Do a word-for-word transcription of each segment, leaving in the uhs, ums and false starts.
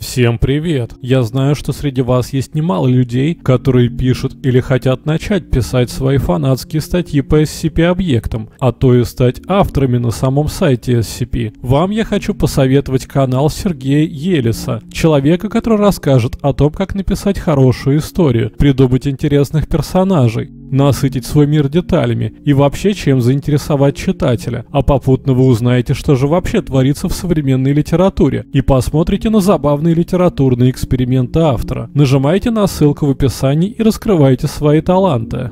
Всем привет! Я знаю, что среди вас есть немало людей, которые пишут или хотят начать писать свои фанатские статьи по эс си пи-объектам, а то и стать авторами на самом сайте эс си пи. Вам я хочу посоветовать канал Сергея Елиса, человека, который расскажет о том, как написать хорошую историю, придумать интересных персонажей, насытить свой мир деталями и вообще чем заинтересовать читателя. А попутно вы узнаете, что же вообще творится в современной литературе, и посмотрите на забавные литературные эксперименты автора. Нажимайте на ссылку в описании и раскрывайте свои таланты.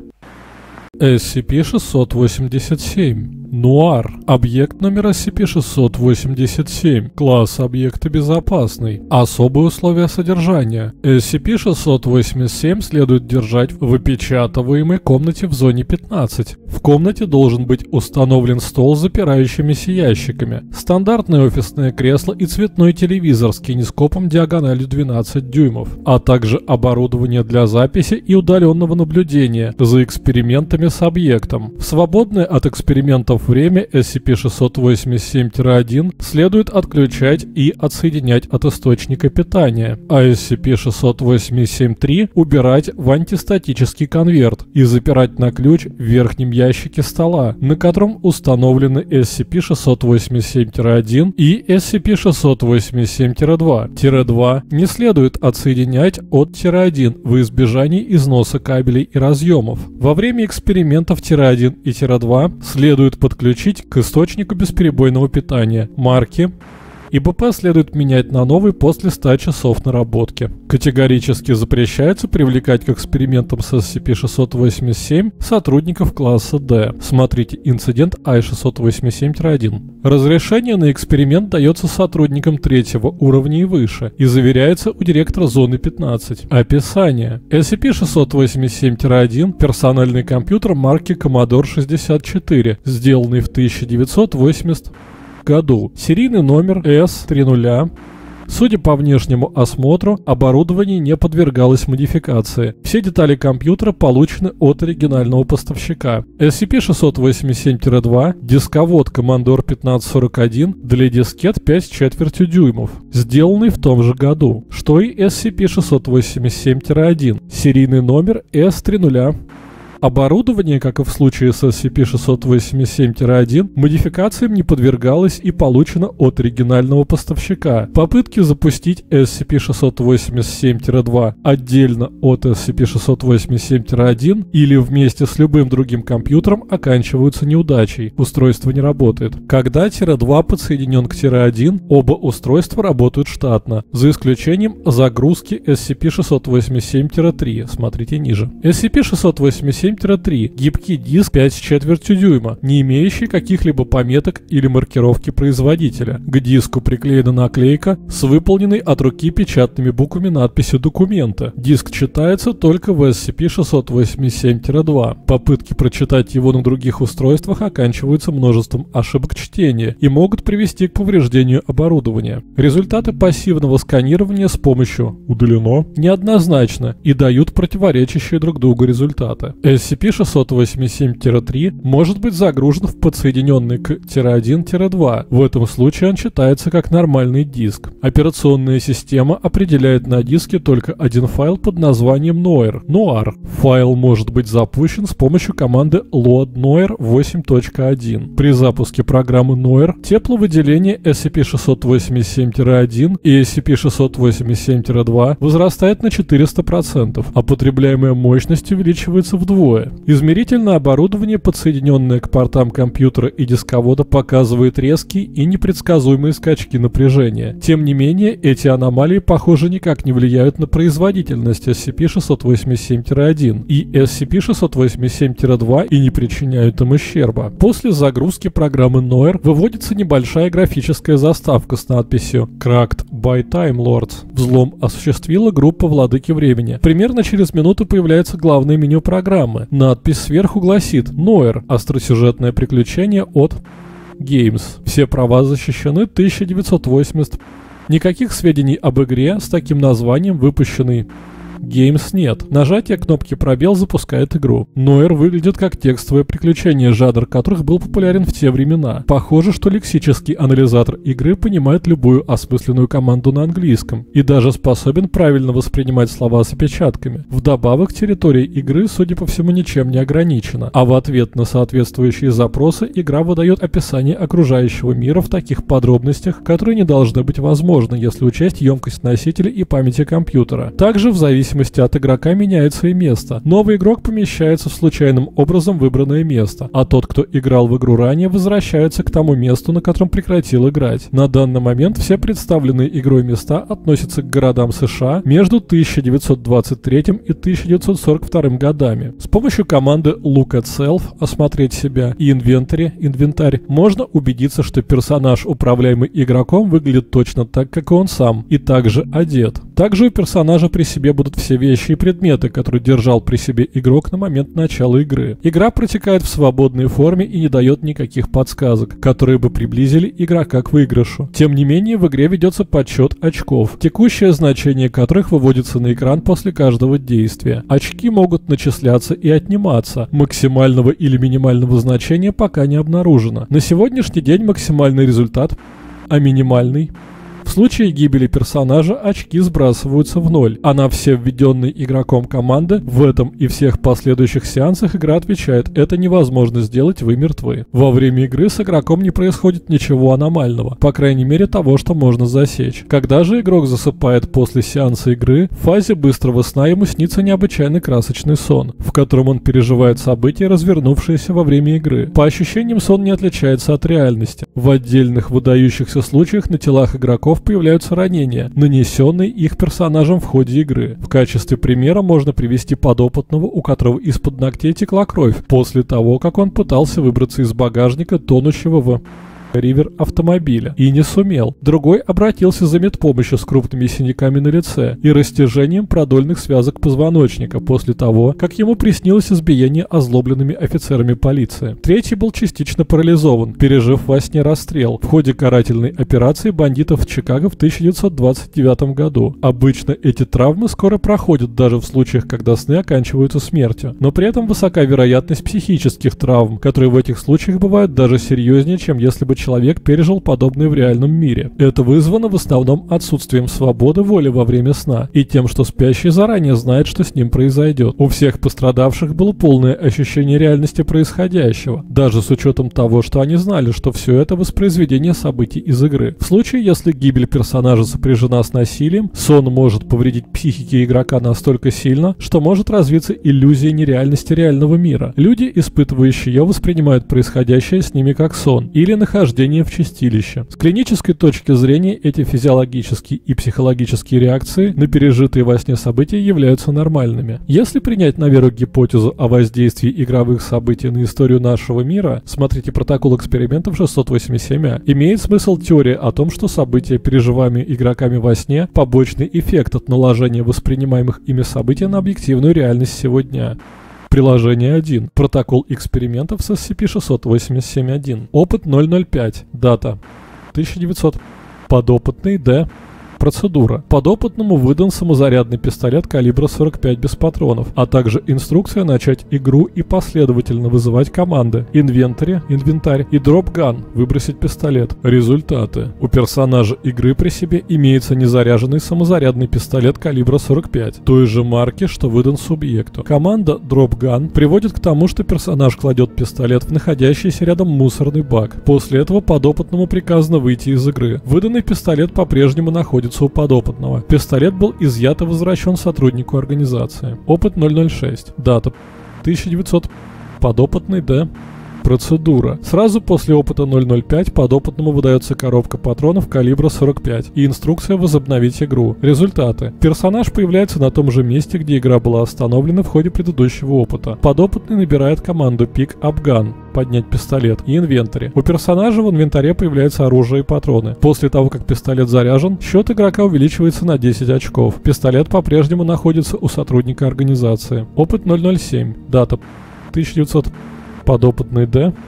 эс си пи шестьсот восемьдесят семь. Нуар. Объект номер эс си пи шестьсот восемьдесят семь. Класс объекта безопасный. Особые условия содержания. эс си пи шестьсот восемьдесят семь следует держать в опечатываемой комнате в зоне пятнадцать. В комнате должен быть установлен стол с запирающимися ящиками, стандартное офисное кресло и цветной телевизор с кинескопом диагональю двенадцать дюймов, а также оборудование для записи и удаленного наблюдения за экспериментами с объектом. В свободное от экспериментов время эс си пи шестьсот восемьдесят семь один следует отключать и отсоединять от источника питания, а эс си пи шестьсот восемьдесят семь три убирать в антистатический конверт и запирать на ключ в верхнем ящике стола, на котором установлены эс си пи шестьсот восемьдесят семь один и эс си пи шестьсот восемьдесят семь два. два не следует отсоединять от один в избежание износа кабелей и разъемов. Во время экспериментов один и два следует подключить к источнику бесперебойного питания марки, и бэ пэ следует менять на новый после ста часов наработки. Категорически запрещается привлекать к экспериментам с эс си пи шестьсот восемьдесят семь сотрудников класса D. Смотрите инцидент ай шестьсот восемьдесят семь один. Разрешение на эксперимент дается сотрудникам третьего уровня и выше и заверяется у директора зоны пятнадцать. Описание. эс си пи шестьсот восемьдесят семь один – персональный компьютер марки Commodore шестьдесят четыре, сделанный в тысяча девятьсот восемьдесятом году. Серийный номер эс три ноль. Судя по внешнему осмотру, оборудование не подвергалось модификации. Все детали компьютера получены от оригинального поставщика. эс си пи шестьсот восемьдесят семь два – дисковод Commodore пятнадцать сорок один для дискет пять с четвертью дюймов, сделанный в том же году, что и эс си пи шестьсот восемьдесят семь один. Серийный номер эс три ноль. Оборудование, как и в случае с эс си пи шестьсот восемьдесят семь один, модификациям не подвергалось и получено от оригинального поставщика. Попытки запустить эс си пи шестьсот восемьдесят семь два отдельно от эс си пи шестьсот восемьдесят семь один или вместе с любым другим компьютером оканчиваются неудачей. Устройство не работает. Когда два подсоединен к один, оба устройства работают штатно, за исключением загрузки эс си пи шестьсот восемьдесят семь три. Смотрите ниже. эс си пи шестьсот восемьдесят семь три – гибкий диск пять с четвертью дюйма, не имеющий каких-либо пометок или маркировки производителя. К диску приклеена наклейка с выполненной от руки печатными буквами надписью документа. Диск читается только в эс си пи шестьсот восемьдесят семь два. Попытки прочитать его на других устройствах оканчиваются множеством ошибок чтения и могут привести к повреждению оборудования. Результаты пассивного сканирования с помощью «удалено» неоднозначно и дают противоречащие друг другу результаты. эс си пи шестьсот восемьдесят семь три может быть загружен в подсоединенный к один два. В этом случае он читается как нормальный диск. Операционная система определяет на диске только один файл под названием Noir. Noir. Файл может быть запущен с помощью команды load noir восемь точка один. При запуске программы Noir тепловыделение эс си пи шестьсот восемьдесят семь один и эс си пи шестьсот восемьдесят семь два возрастает на четыреста процентов, а потребляемая мощность увеличивается вдвое. Измерительное оборудование, подсоединенное к портам компьютера и дисковода, показывает резкие и непредсказуемые скачки напряжения. Тем не менее, эти аномалии, похоже, никак не влияют на производительность эс си пи шестьсот восемьдесят семь один и эс си пи шестьсот восемьдесят семь два и не причиняют им ущерба. После загрузки программы Noir выводится небольшая графическая заставка с надписью «Cracked by Time Lords». Взлом осуществила группа Владыки Времени. Примерно через минуту появляется главное меню программы. Надпись сверху гласит «Noir. Остросюжетное приключение от Games». Все права защищены тысяча девятьсот восемьдесят. Никаких сведений об игре с таким названием, выпущенной Games нет. Нажатие кнопки пробел запускает игру. Нойер выглядит как текстовое приключение, жанр которых был популярен в те времена. Похоже, что лексический анализатор игры понимает любую осмысленную команду на английском и даже способен правильно воспринимать слова с опечатками. Вдобавок, территория игры, судя по всему, ничем не ограничена, а в ответ на соответствующие запросы игра выдает описание окружающего мира в таких подробностях, которые не должны быть возможны, если учесть емкость носителя и памяти компьютера. Также в зависимости от игрока меняется и место. Новый игрок помещается в случайным образом выбранное место, а тот, кто играл в игру ранее, возвращается к тому месту, на котором прекратил играть. На данный момент все представленные игрой места относятся к городам США между тысяча девятьсот двадцать третьим и тысяча девятьсот сорок вторым годами. С помощью команды Look at Self, осмотреть себя, и Inventory, инвентарь, можно убедиться, что персонаж, управляемый игроком, выглядит точно так, как и он сам, и также одет. Также у персонажа при себе будут все вещи и предметы, которые держал при себе игрок на момент начала игры. Игра протекает в свободной форме и не дает никаких подсказок, которые бы приблизили игрока к выигрышу. Тем не менее, в игре ведется подсчет очков, текущее значение которых выводится на экран после каждого действия. Очки могут начисляться и отниматься, максимального или минимального значения пока не обнаружено. На сегодняшний день максимальный результат, а минимальный... В случае гибели персонажа очки сбрасываются в ноль, а на все введенные игроком команды в этом и всех последующих сеансах игра отвечает: это невозможно сделать, вы мертвы. Во время игры с игроком не происходит ничего аномального, по крайней мере того, что можно засечь. Когда же игрок засыпает после сеанса игры, в фазе быстрого сна ему снится необычайно красочный сон, в котором он переживает события, развернувшиеся во время игры. По ощущениям, сон не отличается от реальности. В отдельных выдающихся случаях на телах игроков появляются ранения, нанесенные их персонажам в ходе игры. В качестве примера можно привести подопытного, у которого из-под ногтей текла кровь после того, как он пытался выбраться из багажника тонущего в... ривер автомобиля и не сумел. Другой обратился за медпомощью с крупными синяками на лице и растяжением продольных связок позвоночника после того, как ему приснилось избиение озлобленными офицерами полиции. Третий был частично парализован, пережив во сне расстрел в ходе карательной операции бандитов в Чикаго в тысяча девятьсот двадцать девятом году. Обычно эти травмы скоро проходят даже в случаях, когда сны оканчиваются смертью, но при этом высока вероятность психических травм, которые в этих случаях бывают даже серьезнее, чем если бы человек пережил подобное в реальном мире. Это вызвано в основном отсутствием свободы воли во время сна и тем, что спящий заранее знает, что с ним произойдет. У всех пострадавших было полное ощущение реальности происходящего, даже с учетом того, что они знали, что все это воспроизведение событий из игры. В случае, если гибель персонажа сопряжена с насилием, сон может повредить психике игрока настолько сильно, что может развиться иллюзия нереальности реального мира. Люди, испытывающие ее, воспринимают происходящее с ними как сон или нахождение в чистилище. С клинической точки зрения эти физиологические и психологические реакции на пережитые во сне события являются нормальными. Если принять на веру гипотезу о воздействии игровых событий на историю нашего мира, смотрите протокол экспериментов шестьсот восемьдесят семь А, имеет смысл теория о том, что события, переживаемые игроками во сне, побочный эффект от наложения воспринимаемых ими событий на объективную реальность сего дня. Приложение один. Протокол экспериментов с эс си пи шестьсот восемьдесят семь один. Опыт ноль ноль пять. Дата. тысяча девятьсот. Подопытный Д. Процедура. Подопытному выдан самозарядный пистолет калибра сорок пять без патронов, а также инструкция начать игру и последовательно вызывать команды Inventory, инвентарь и Drop Gun, выбросить пистолет. Результаты. У персонажа игры при себе имеется незаряженный самозарядный пистолет калибра сорок пять, той же марки, что выдан субъекту. Команда Drop Gun приводит к тому, что персонаж кладет пистолет в находящийся рядом мусорный бак. После этого подопытному приказано выйти из игры. Выданный пистолет по-прежнему находится у подопытного. Пистолет был изъят и возвращен сотруднику организации. Опыт ноль ноль шесть. Дата. тысяча девятьсот. Подопытный Д. Процедура. Сразу после опыта ноль ноль пять подопытному выдается коробка патронов калибра сорок пять и инструкция возобновить игру. Результаты. Персонаж появляется на том же месте, где игра была остановлена в ходе предыдущего опыта. Подопытный набирает команду Pick Up Gun, поднять пистолет, и инвентарь. У персонажа в инвентаре появляется оружие и патроны. После того, как пистолет заряжен, счет игрока увеличивается на десять очков. Пистолет по-прежнему находится у сотрудника организации. Опыт ноль ноль семь. Дата. тысяча девятьсот. Подопытный Д.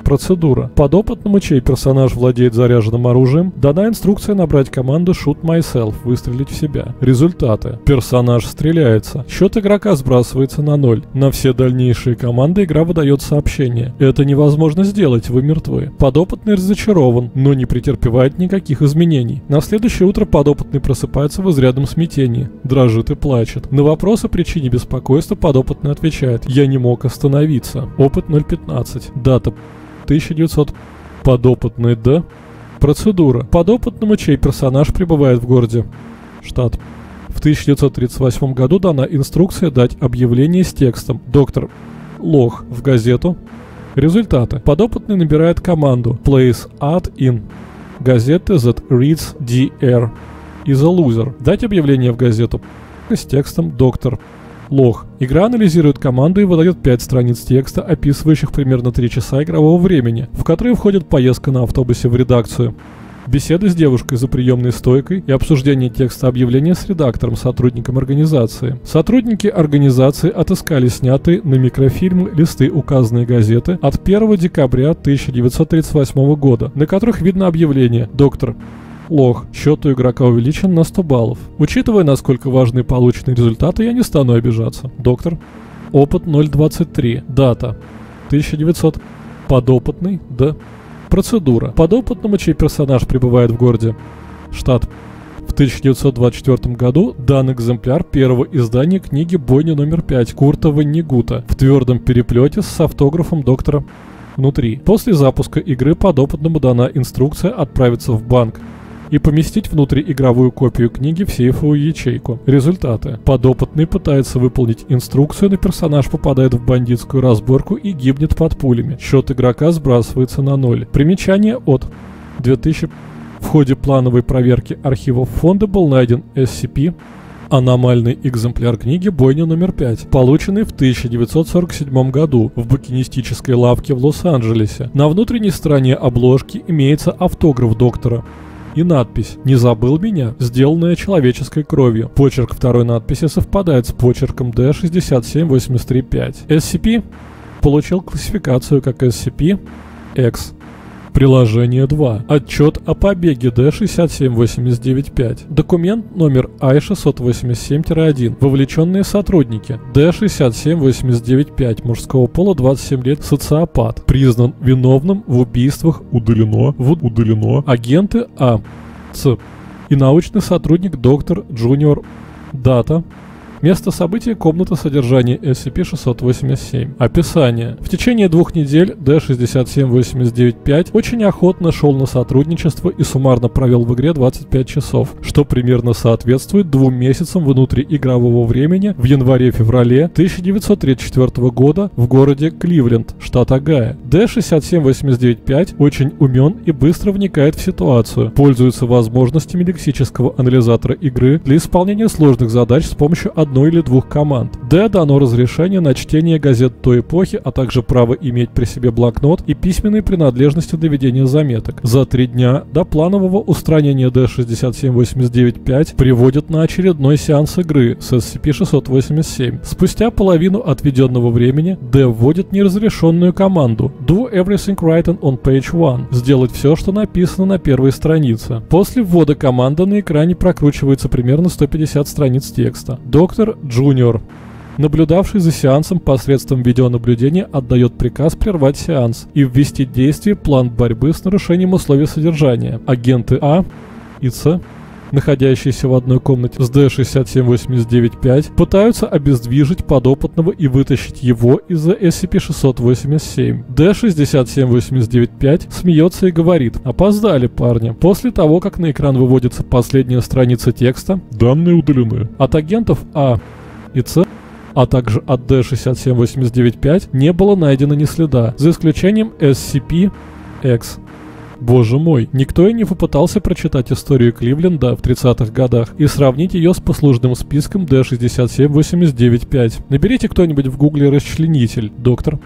Процедура. Подопытному, чей персонаж владеет заряженным оружием, дана инструкция набрать команду «Shoot myself» — выстрелить в себя. Результаты. Персонаж стреляется. Счет игрока сбрасывается на ноль. На все дальнейшие команды игра выдает сообщение. Это невозможно сделать, вы мертвы. Подопытный разочарован, но не претерпевает никаких изменений. На следующее утро подопытный просыпается в изрядном смятении. Дрожит и плачет. На вопрос о причине беспокойства подопытный отвечает: «Я не мог остановиться». Опыт ноль пятнадцать. Дата тысяча девятьсот. Подопытный Д. Процедура. Подопытному, чей персонаж пребывает в городе. Штат. В тысяча девятьсот тридцать восьмом году дана инструкция дать объявление с текстом «Доктор Лох» в газету. Результаты. Подопытный набирает команду «Place ad in» газеты that reads dr is a loser. Дать объявление в газету с текстом «Доктор Лох». Игра анализирует команду и выдает пять страниц текста, описывающих примерно три часа игрового времени, в которые входит поездка на автобусе в редакцию, беседы с девушкой за приемной стойкой и обсуждение текста объявления с редактором, сотрудником организации. Сотрудники организации отыскали снятые на микрофильмы листы указанной газеты от первого декабря тысяча девятьсот тридцать восьмого года, на которых видно объявление «Доктор Лох. Счет у игрока увеличен на сто баллов. Учитывая, насколько важны полученные результаты, я не стану обижаться. Доктор. Опыт ноль двадцать три. Дата тысяча девятьсот. Подопытный Д. Процедура. Подопытному, чей персонаж пребывает в городе. Штат. В тысяча девятьсот двадцать четвёртом году дан экземпляр первого издания книги «Бойня номер пять» Курта Воннегута в твердом переплете с автографом доктора внутри. После запуска игры подопытному дана инструкция отправиться в банк и поместить внутриигровую копию книги в сейфовую ячейку. Результаты. Подопытный пытается выполнить инструкцию, но персонаж попадает в бандитскую разборку и гибнет под пулями. Счет игрока сбрасывается на ноль. Примечание от две тысячи. В ходе плановой проверки архивов фонда был найден эс си пи, аномальный экземпляр книги «Бойня номер пять», полученный в тысяча девятьсот сорок седьмом году в букинистической лавке в Лос-Анджелесе. На внутренней стороне обложки имеется автограф доктора и надпись «Не забыл меня», сделанная человеческой кровью. Почерк второй надписи совпадает с почерком ди шестьдесят семь восемьдесят три пять. эс си пи получил классификацию как эс си пи X. Приложение два. Отчет о побеге ди шестьдесят семь восемьдесят девять пять. Документ номер ай шестьсот восемьдесят семь один. Вовлеченные сотрудники. ди шестьдесят семь восемьдесят девять пять. Мужского пола, двадцать семь лет. Социопат. Признан виновным в убийствах. Удалено. Вот удалено. Агенты А. Ц. И научный сотрудник доктор Джуниор. Дата. Место события — комната содержания эс си пи шестьсот восемьдесят семь. Описание. В течение двух недель ди шестьдесят семь восемьдесят девять пять очень охотно шел на сотрудничество и суммарно провел в игре двадцать пять часов, что примерно соответствует двум месяцам внутриигрового времени в январе-феврале тысяча девятьсот тридцать четвёртого года в городе Кливленд, штат Огайо. ди шестьдесят семь восемьдесят девять пять очень умен и быстро вникает в ситуацию, пользуется возможностями лексического анализатора игры для исполнения сложных задач с помощью одной одной или двух команд. Д дано разрешение на чтение газет той эпохи, а также право иметь при себе блокнот и письменные принадлежности для ведения заметок. За три дня до планового устранения ди шестьдесят семь восемьдесят девять пять приводят на очередной сеанс игры с эс си пи шестьсот восемьдесят семь. Спустя половину отведенного времени Д вводит неразрешенную команду Do everything written on page one. Сделать все, что написано на первой странице. После ввода команды на экране прокручивается примерно сто пятьдесят страниц текста. Доктор Джуниор, наблюдавший за сеансом посредством видеонаблюдения, отдает приказ прервать сеанс и ввести в действие план борьбы с нарушением условий содержания. Агенты А и С, находящиеся в одной комнате с ди шестьдесят семь восемьдесят девять пять, пытаются обездвижить подопытного и вытащить его из-за эс си пи шестьсот восемьдесят семь. ди шестьдесят семь восемьдесят девять пять смеется и говорит: «Опоздали, парни». После того, как на экран выводится последняя страница текста, данные удалены. От агентов А и С, а также от ди шестьдесят семь восемьдесят девять пять не было найдено ни следа, за исключением эс си пи X. Боже мой, никто и не попытался прочитать историю Кливленда в тридцатых годах и сравнить ее с послужным списком ди шестьдесят семь восемьдесят девять пять. Наберите кто-нибудь в гугле расчленитель, доктор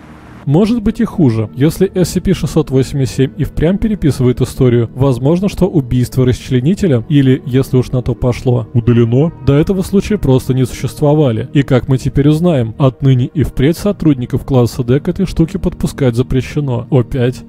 Может быть и хуже. Если эс си пи шестьсот восемьдесят семь и впрямь переписывает историю, возможно, что убийство расчленителя, или, если уж на то пошло, удалено, до этого случая просто не существовали. И как мы теперь узнаем, отныне и впредь сотрудников класса D к этой штуке подпускать запрещено. О пять.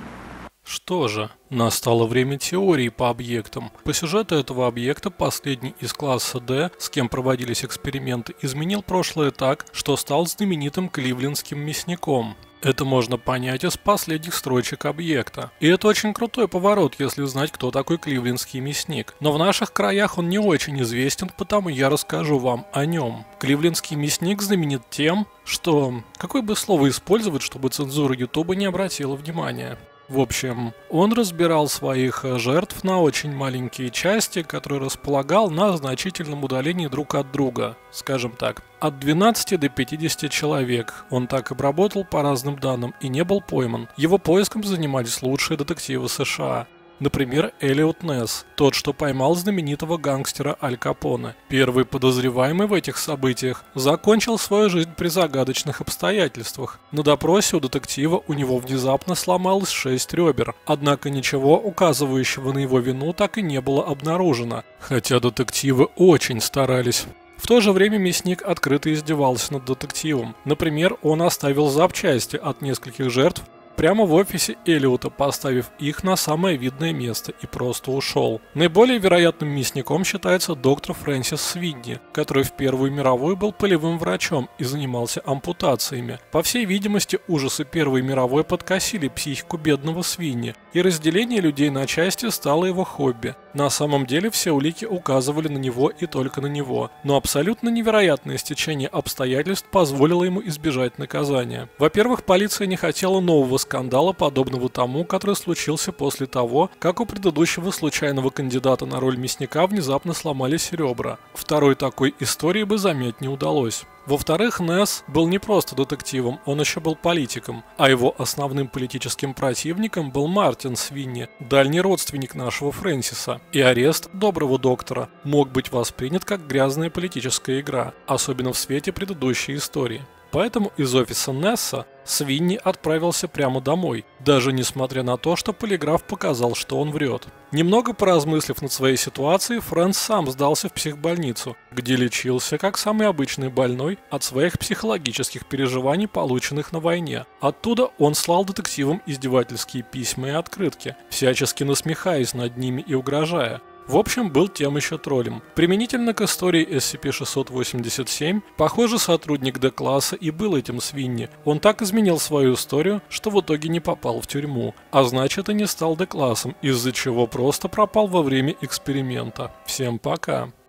Что же, настало время теории по объектам. По сюжету этого объекта последний из класса D, с кем проводились эксперименты, изменил прошлое так, что стал знаменитым кливлендским мясником. Это можно понять из последних строчек объекта. И это очень крутой поворот, если знать, кто такой кливлендский мясник. Но в наших краях он не очень известен, потому я расскажу вам о нем. Кливлендский мясник знаменит тем, что... Какое бы слово использовать, чтобы цензура Ютуба не обратила внимания? В общем, он разбирал своих жертв на очень маленькие части, которые располагал на значительном удалении друг от друга, скажем так, от двенадцати до пятидесяти человек. Он так обработал по разным данным и не был пойман. Его поиском занимались лучшие детективы США. Например, Эллиот Несс, тот, что поймал знаменитого гангстера Аль Капоне. Первый подозреваемый в этих событиях закончил свою жизнь при загадочных обстоятельствах. На допросе у детектива у него внезапно сломалось шесть ребер, однако ничего, указывающего на его вину, так и не было обнаружено, хотя детективы очень старались. В то же время мясник открыто издевался над детективом. Например, он оставил запчасти от нескольких жертв прямо в офисе Эллиота, поставив их на самое видное место, и просто ушел. Наиболее вероятным мясником считается доктор Фрэнсис Свинни, который в Первую мировую был полевым врачом и занимался ампутациями. По всей видимости, ужасы Первой мировой подкосили психику бедного Свинни, и разделение людей на части стало его хобби. На самом деле все улики указывали на него и только на него, но абсолютно невероятное стечение обстоятельств позволило ему избежать наказания. Во-первых, полиция не хотела нового скандала, подобного тому, который случился после того, как у предыдущего случайного кандидата на роль мясника внезапно сломались ребра. Второй такой истории бы заметить не удалось. Во-вторых, Несс был не просто детективом, он еще был политиком, а его основным политическим противником был Мартин Свинни, дальний родственник нашего Фрэнсиса. И арест доброго доктора мог быть воспринят как грязная политическая игра, особенно в свете предыдущей истории. Поэтому из офиса Несса Свинни отправился прямо домой, даже несмотря на то, что полиграф показал, что он врет. Немного поразмыслив над своей ситуацией, Фрэнс сам сдался в психбольницу, где лечился как самый обычный больной от своих психологических переживаний, полученных на войне. Оттуда он слал детективам издевательские письма и открытки, всячески насмехаясь над ними и угрожая. В общем, был тем еще троллем. Применительно к истории эс си пи шестьсот восемьдесят семь, похоже, сотрудник D-класса и был этим Свинни. Он так изменил свою историю, что в итоге не попал в тюрьму, а значит и не стал D-классом, из-за чего просто пропал во время эксперимента. Всем пока!